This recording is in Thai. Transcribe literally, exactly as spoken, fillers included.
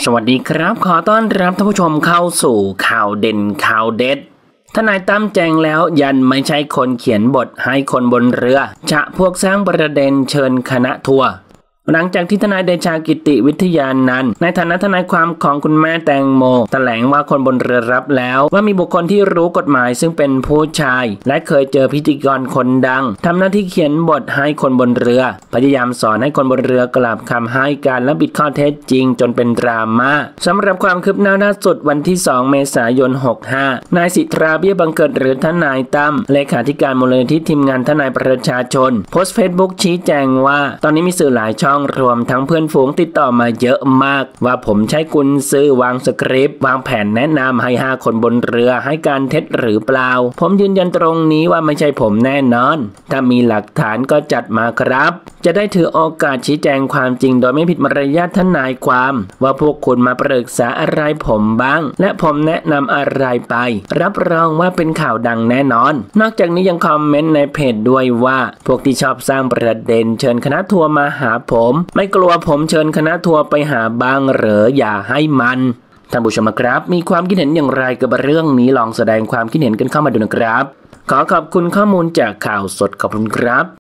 สวัสดีครับขอต้อนรับท่านผู้ชมเข้าสู่ข่าวเด่นข่าวเด็ดทนายตั้มแจ้งแล้วยันไม่ใช่คนเขียนบทให้คนบนเรือจะพวกสร้างประเด็นเชิญคณะทัวร์หลังจากที่ทนายเดชากิติวิทยานันท์ในฐานะทนายความของคุณแม่แตงโมแถลงว่าคนบนเรือรับแล้วว่ามีบุคคลที่รู้กฎหมายซึ่งเป็นผู้ชายและเคยเจอพิธีกรคนดังทำหน้าที่เขียนบทให้คนบนเรือพยายามสอนให้คนบนเรือกลับคำให้การและบิดข้อเท็จจริงจนเป็นดราม่าสำหรับความคืบหน้าล่าสุดวันที่สองเมษายนหกสิบห้านายสิทธาเบี้ยบังเกิดหรือทนายตั้มเลขาธิการมูลนิธิทีมงานทนายประชาชนโพสต์เฟซบุ๊กชี้แจงว่าตอนนี้มีสื่อหลายช่องรวมทั้งเพื่อนฝูงติดต่อมาเยอะมากว่าผมใช้กุญซือวางสคริปต์วางแผนแนะนำให้ห้าคนบนเรือให้การเท็จหรือเปล่าผมยืนยันตรงนี้ว่าไม่ใช่ผมแน่นอนถ้ามีหลักฐานก็จัดมาครับจะได้ถือโอกาสชี้แจงความจริงโดยไม่ผิดมารยาททนายความว่าพวกคุณมาปรึกษาอะไรผมบ้างและผมแนะนำอะไรไปรับรองว่าเป็นข่าวดังแน่นอนนอกจากนี้ยังคอมเมนต์ในเพจด้วยว่าพวกที่ชอบสร้างประเด็นเชิญคณะทัวร์มาหาผมไม่กลัวผมเชิญคณะทัวร์ไปหาบ้างเหรออย่าให้มันท่านผู้ชมครับมีความคิดเห็นอย่างไรกับเรื่องนี้ลองแสดงความคิดเห็นกันเข้ามาดูนะครับขอขอบคุณข้อมูลจากข่าวสดขอบคุณครับ